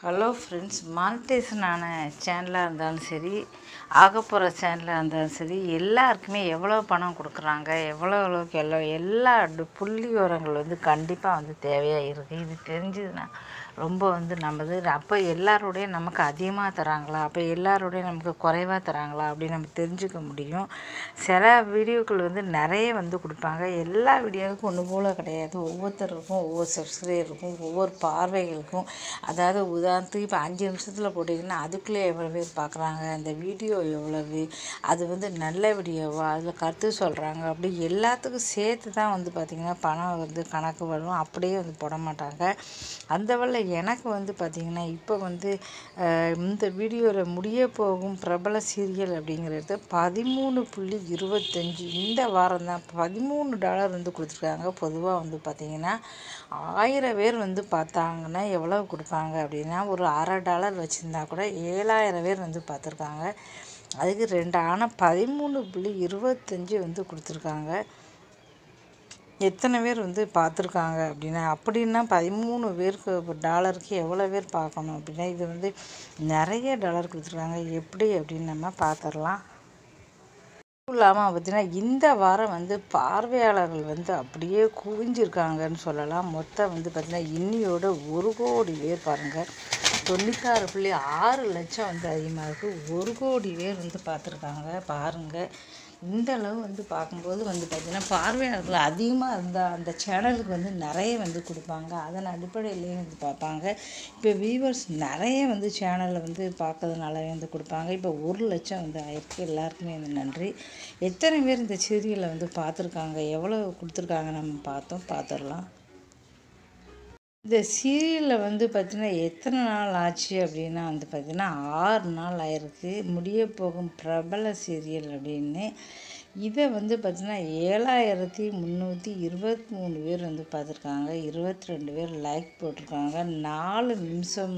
Hello friends, மானிட்டேஷனான சேனலாக இருந்தாலும் சரி, ஆகப்போகிற சேனலாக இருந்தாலும் சரி, எல்லாருக்குமே எவ்வளோ பணம் கொடுக்குறாங்க, எவ்வளோக்கு எல்லா புள்ளி விவரங்கள் கண்டிப்பாக தேவையாக இருக்குது. இது தெரிஞ்சதுன்னா ரொம்ப நமது அப்போ எல்லாரோடைய நமக்கு அதிகமாக தராங்களா, அப்போ எல்லாரோடைய நமக்கு குறைவாக தராங்களா அப்படின்னு நம்ம தெரிஞ்சுக்க முடியும். சில வீடியோக்கள் நிறைய கொடுப்பாங்க. எல்லா வீடியோவுக்கும் ஒன்று போல் கிடையாது. ஒவ்வொருத்தருக்கும் ஒவ்வொரு சப்ஸ்கிரைபருக்கும் ஒவ்வொரு பார்வைகளுக்கும், அதாவது உதாரணத்துக்கு இப்போ 5 நிமிஷத்தில் போட்டிங்கன்னா அதுக்குள்ளே எவ்வளோ பேர் பார்க்குறாங்க, அந்த வீடியோ எவ்வளவு, அது நல்ல வீடியோவா, அதில் கருத்து சொல்கிறாங்க, அப்படி எல்லாத்துக்கும் சேர்த்து தான் பார்த்திங்கன்னா பணம் கணக்கு வரும். அப்படியே போட மாட்டாங்க. அந்த வழியில் எனக்கு பார்த்திங்கன்னா இப்போ இந்த வீடியோவில் முடிய போகும் பிரபல சீரியல் அப்படிங்கிறது 13.25 இந்த வாரம் தான் $13 கொடுத்துருக்காங்க. பொதுவாக பார்த்திங்கன்னா 1000 பேர் பார்த்தாங்கன்னா எவ்வளோ கொடுப்பாங்க அப்படின்னா, ஒரு $1/2 வச்சுருந்தா கூட 7000 பேர் பார்த்துருக்காங்க. அதுக்கு 2 ஆனால் 13.25 கொடுத்துருக்காங்க. எத்தனை பேர் பார்த்துருக்காங்க அப்படின்னா 13 பேருக்கு டாலருக்கு எவ்வளோ பேர் பார்க்கணும் அப்படின்னா, இது நிறைய டாலர் கொடுத்துருக்காங்க. எப்படி அப்படின்னு நம்ம பார்த்துடலாம். இல்லாமல் பார்த்திங்கன்னா இந்த வாரம் பார்வையாளர்கள் அப்படியே குவிஞ்சிருக்காங்கன்னு சொல்லலாம். மொத்தம் பார்த்திங்கன்னா இன்னியோட 1 கோடி பேர் பாருங்கள். 96.6 லட்சம் அதிகமாக இருக்குது. 1 கோடி பேர் பார்த்துருக்காங்க பாருங்கள். இந்த அளவு பார்க்கும்போது பார்த்திங்கன்னா பார்வையாளர்கள் அதிகமாக இருந்தால் அந்த சேனலுக்கு நிறைய கொடுப்பாங்க. அதன் அடிப்படையிலேயே பார்ப்பாங்க. இப்போ வியூவர்ஸ் நிறைய சேனலில் பார்க்கறதுனால கொடுப்பாங்க. இப்போ 1 லட்சம் ஆயிருக்கு. எல்லாருக்குமே நன்றி. எத்தனை பேர் இந்த சீரியலை பார்த்துருக்காங்க, எவ்வளோ கொடுத்துருக்காங்க நம்ம பார்த்துடலாம். இந்த சீரியலில் பார்த்திங்கன்னா எத்தனை நாள் ஆச்சு அப்படின்னா பார்த்திங்கன்னா 6 நாள் ஆயிருக்கு. முடிய போகும் பிரபல சீரியல் அப்படின்னு. இதை பார்த்திங்கன்னா 7323 பேர் பார்த்துருக்காங்க. 22 பேர் லைக் போட்டிருக்காங்க. 4 நிமிஷம்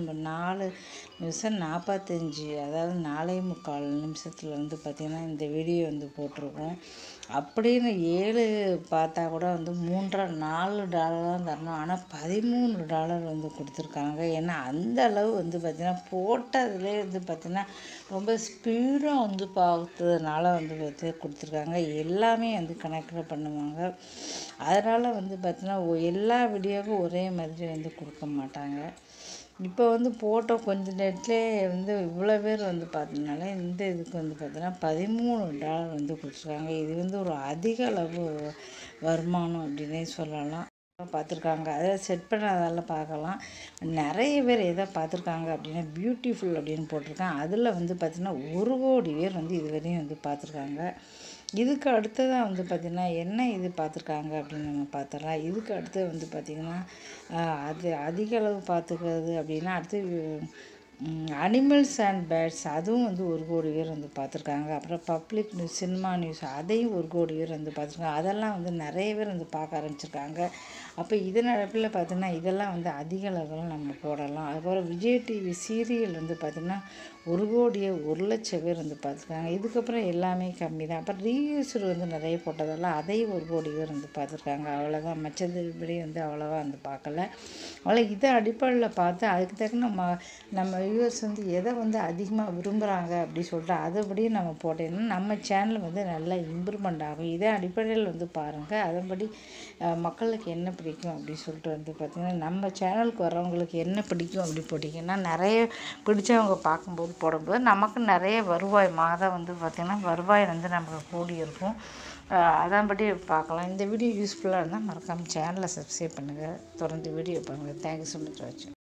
45, அதாவது 4.25 நிமிஷத்தில் பார்த்திங்கன்னா இந்த வீடியோ போட்டிருக்கோம். அப்படின்னு 7 பார்த்தா கூட $4 தான் தரணும். ஆனால் $13 கொடுத்துருக்காங்க. ஏன்னா அந்த அளவு பார்த்திங்கன்னா போட்டதுலேயே பார்த்திங்கன்னா ரொம்ப ஸ்பீடாக பார்த்ததுனால கொடுத்துருக்காங்க. எல்லாமே கனெக்ட் பண்ணுவாங்க. அதனால் பார்த்திங்கன்னா எல்லா வீடியோவுக்கும் ஒரே மாதிரி கொடுக்க மாட்டாங்க. இப்போ போட்ட கொஞ்ச நேரத்துலேயே இவ்வளோ பேர் பார்த்ததுனால இந்த இதுக்கு பார்த்திங்கன்னா $13 கொடுத்துருக்காங்க. இது ஒரு அதிக அளவு வருமானம் அப்படின்னே சொல்லலாம். பார்த்துருக்காங்க. அதை செட் பண்ணாதால பார்க்கலாம். நிறைய பேர் எதை பார்த்துருக்காங்க அப்படின்னா பியூட்டிஃபுல் அப்படின்னு போட்டிருக்கேன். அதில் பார்த்திங்கன்னா 1 கோடி பேர் இதுவரையும் பார்த்துருக்காங்க. இதுக்கு அடுத்ததாக பார்த்திங்கன்னா என்ன இது பார்த்துருக்காங்க அப்படின்னு நம்ம பார்த்துடலாம். இதுக்கு அடுத்து பார்த்திங்கன்னா அது அதிக அளவு பார்த்துக்கிறது அப்படின்னா அடுத்து அனிமல்ஸ் அண்ட் பேர்ட்ஸ், அதுவும் 1 கோடி பேர் பார்த்துருக்காங்க. அப்புறம் பப்ளிக் நியூஸ், சினிமா நியூஸ், அதையும் 1 கோடி பேர் பார்த்துருக்காங்க. அதெல்லாம் நிறைய பேர் பார்க்க ஆரம்பிச்சிருக்காங்க. அப்போ இதன் அடிப்பில் பார்த்திங்கன்னா இதெல்லாம் அதிக அளவில் நம்ம போடலாம். அதுக்கப்புறம் விஜய் டிவி சீரியல் பார்த்திங்கன்னா 1 கோடியே 1 லட்சம் பேர் பார்த்துருக்காங்க. இதுக்கப்புறம் எல்லாமே கம்மி தான். அப்புறம் ரீயூஸர் நிறைய போட்டதெல்லாம் அதையும் 1 கோடி பேர் பார்த்துருக்காங்க. அவ்வளோதான். மற்றதுபடி அவ்வளோவா பார்க்கல. அவ்வளோ இதை அடிப்படையில் பார்த்து அதுக்கு தக்க நம்ம வியூவர்ஸ் எதை அதிகமாக விரும்புகிறாங்க அப்படி சொல்லிட்டு அதுபடி நம்ம போட்டோம்னா நம்ம சேனல் நல்லா இம்ப்ரூவ்மெண்ட் ஆகும். இதே அடிப்படையில் பாருங்கள். அதன்படி மக்களுக்கு என்ன பிடிக்கும் அப்படின்னு சொல்லிட்டு பார்த்திங்கன்னா நம்ம சேனலுக்கு வர்றவங்களுக்கு என்ன பிடிக்கும் அப்படி போட்டிங்கன்னா நிறைய பிடிச்சவங்க பார்க்கும்போது போடும்போது நமக்கு நிறைய வருவாய் மாதம் பார்த்திங்கன்னா வருவாய் நமக்கு கூடி இருக்கும். அதன்படி பார்க்கலாம். இந்த வீடியோ யூஸ்ஃபுல்லாக இருந்தால் மறக்காமல் சேனலை சப்ஸ்கிரைப் பண்ணுங்கள். தொடர்ந்து வீடியோ பாருங்கள். தேங்க்யூ ஸோ மச் வாட்சிங்.